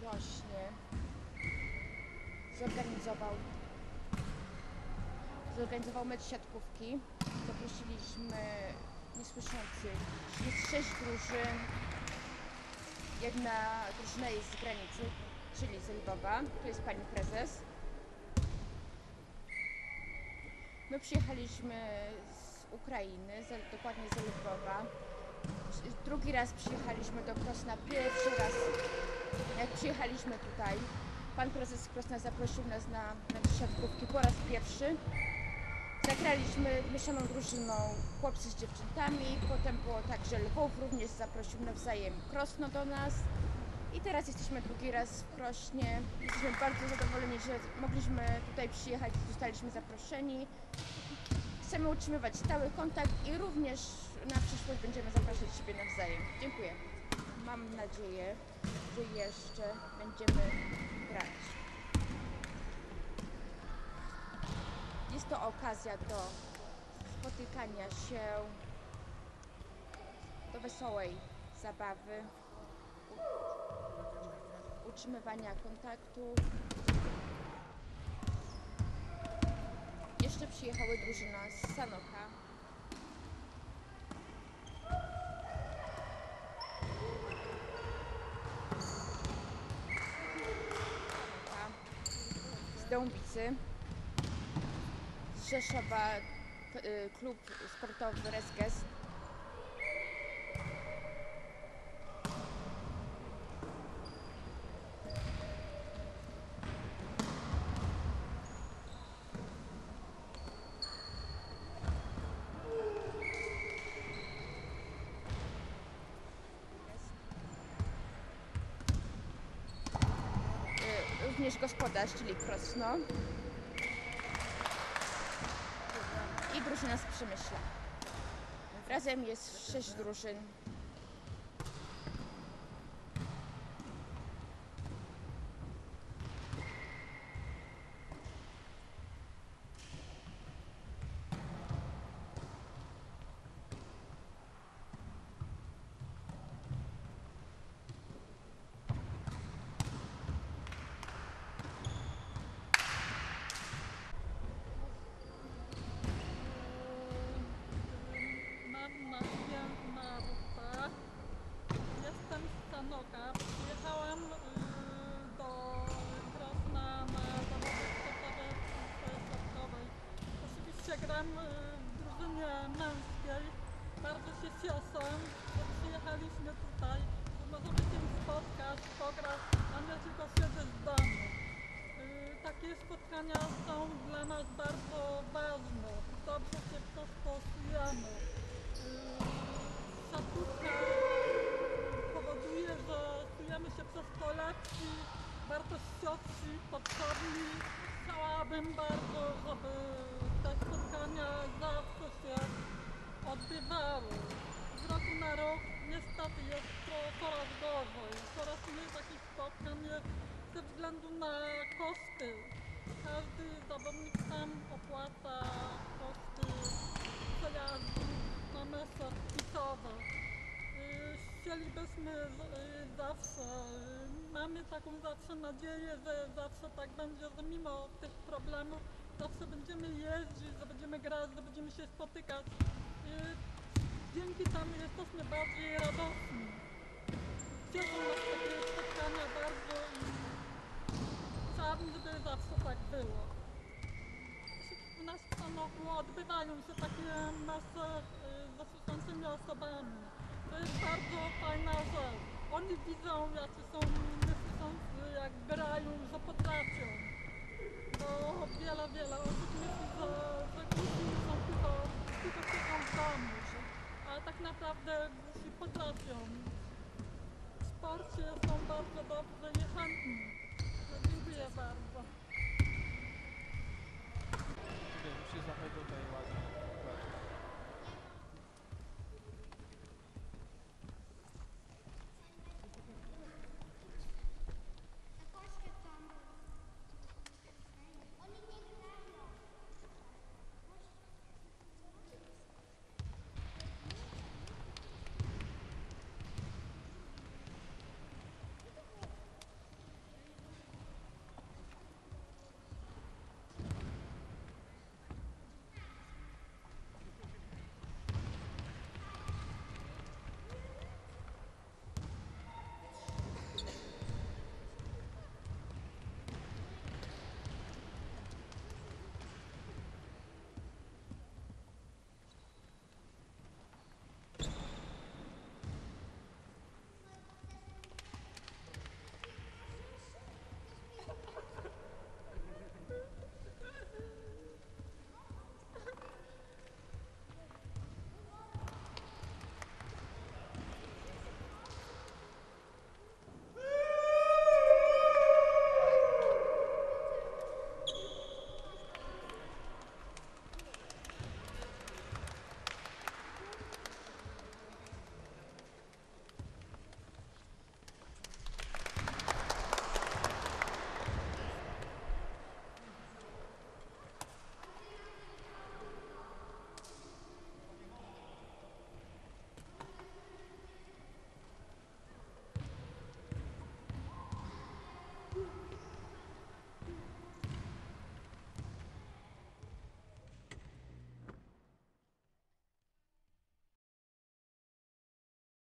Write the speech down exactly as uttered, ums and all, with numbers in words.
Krośnie zorganizował zorganizował mecz siatkówki. Zaprosiliśmy niesłyszących. Jest sześć drużyn. Jedna drużyna jest z granicy, czyli z Lwowa. Tu jest pani prezes. My przyjechaliśmy z Ukrainy, z, dokładnie z Lwowa. Drugi raz przyjechaliśmy do Krosna. Pierwszy raz, jak przyjechaliśmy tutaj, pan prezes z Krosna zaprosił nas na, na siatkówki po raz pierwszy. Zagraliśmy mieszaną drużyną chłopcy z dziewczętami, potem było tak, że Lwów również zaprosił nawzajem Krosno do nas. I teraz jesteśmy drugi raz w Krośnie. Jesteśmy bardzo zadowoleni, że mogliśmy tutaj przyjechać, zostaliśmy zaproszeni. Chcemy utrzymywać stały kontakt i również na przyszłość będziemy zapraszać siebie nawzajem. Dziękuję. Mam nadzieję, że jeszcze będziemy grać. Jest to okazja do spotykania się, do wesołej zabawy, utrzymywania kontaktu. Jeszcze przyjechały drużyna z Sanoka. Z Dębicy. Z Rzeszowa klub sportowy Reskes. Również gospodarz, czyli Krosno. I drużyna z Przemyśla. Razem jest sześć drużyn. Przyjechałam do Krosna na zawody sportowe w siatkowej. Oczywiście gram w drużynie męskiej. Bardzo się cieszę, że przyjechaliśmy tutaj, że możemy się spotkać, pograć, a nie tylko siedzieć w domu. Takie spotkania są dla nas bardzo ważne. Dobrze się przystosujemy. Siatkówka powoduje, że czujemy się przez to lepsi, wartościowsi, potrzebni. Chciałabym bardzo, żeby te spotkania zawsze się odbywały. Z roku na rok niestety jest to coraz gorzej. Coraz mniej takich spotkań jest ze względu na koszty. Każdy zawodnik sam opłaca koszty przejazdu na mecze spisowe. Chcielibyśmy zawsze, mamy taką zawsze nadzieję, że zawsze tak będzie, że mimo tych problemów zawsze będziemy jeździć, że będziemy grać, że będziemy się spotykać. Dzięki temu jesteśmy bardziej radosni. Cieszą nas takie spotkania bardzo i chciałabym, żeby zawsze tak było. U nas w Sanoku odbywają się takie mecze ze słyszącymi osobami. To jest bardzo fajna rzecz. Oni widzą, jacy są niesłyszący, jak grają, że potrafią. Bo wiele, wiele osób myśli, że, że głusi są tylko, tylko siedzą w domu. Ale tak naprawdę głusi potrafią. W sporcie są bardzo dobrze i chętni. Dziękuję bardzo.